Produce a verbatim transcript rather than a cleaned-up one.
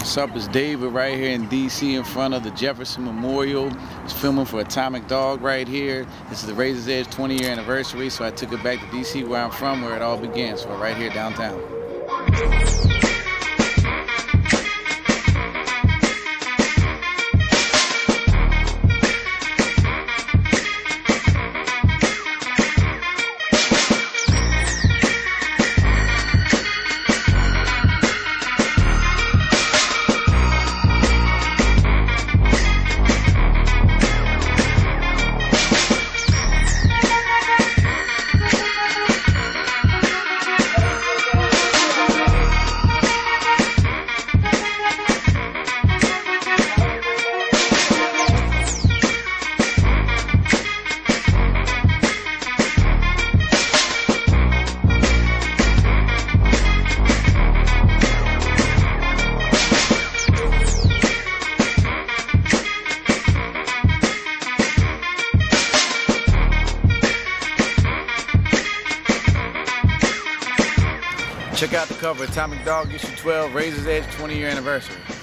What's up, it's David right here in D C in front of the Jefferson Memorial. It's filming for Atomic Dogg right here. This is the Razor's Edge twenty year anniversary, so I took it back to D C where I'm from, where it all began, so right here downtown. Check out the cover, Atomic Dogg issue twelve, Razor's Edge twenty year anniversary.